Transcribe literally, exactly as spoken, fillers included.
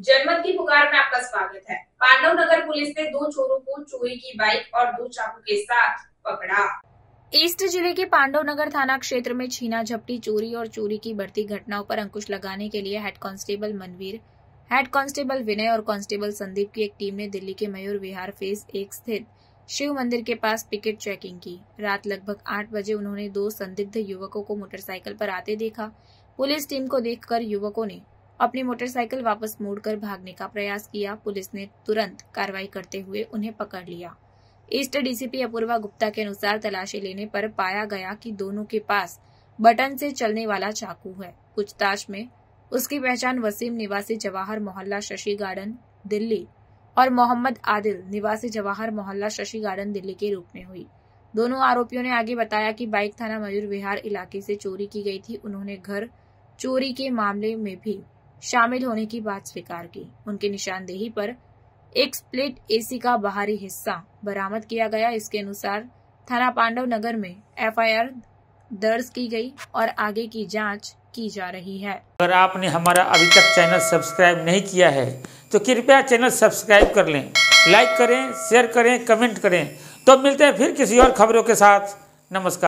जनमत की पुकार में आपका स्वागत है। पांडव नगर पुलिस ने दो चोरों को चोरी की बाइक और दो चाकू के साथ पकड़ा। ईस्ट जिले के पांडव नगर थाना क्षेत्र में छीना झपटी, चोरी और चोरी की बढ़ती घटनाओं पर अंकुश लगाने के लिए head constable Manveer, head constable Vinay और कांस्टेबल संदीप की एक टीम ने दिल्ली के मयूर विहार फेज एक स्थित शिव मंदिर के पास पिकेट चेकिंग की। रात लगभग आठ बजे उन्होंने दो संदिग्ध युवकों को मोटरसाइकिल पर आते देखा। पुलिस टीम को देखकर युवकों ने अपनी मोटरसाइकिल वापस मोड़कर भागने का प्रयास किया। पुलिस ने तुरंत कार्रवाई करते हुए उन्हें पकड़ लिया। ईस्ट डीसीपी अपूर्वा गुप्ता के अनुसार तलाशी लेने पर पाया गया कि दोनों के पास बटन से चलने वाला चाकू है। पूछताछ में उसकी पहचान वसीम निवासी जवाहर मोहल्ला शशि गार्डन दिल्ली और मोहम्मद आदिल निवासी जवाहर मोहल्ला शशि गार्डन दिल्ली के रूप में हुई। दोनों आरोपियों ने आगे बताया कि बाइक थाना मयूर विहार इलाके से चोरी की गई थी। उन्होंने घर चोरी के मामले में भी शामिल होने की बात स्वीकार की। उनकी निशानदेही पर एक स्प्लिट एसी का बाहरी हिस्सा बरामद किया गया। इसके अनुसार थाना पांडव नगर में एफआईआर दर्ज की गई और आगे की जांच की जा रही है। अगर आपने हमारा अभी तक चैनल सब्सक्राइब नहीं किया है तो कृपया चैनल सब्सक्राइब कर लें, लाइक करें, शेयर करें, कमेंट करें। तो मिलते हैं फिर किसी और खबरों के साथ। नमस्कार।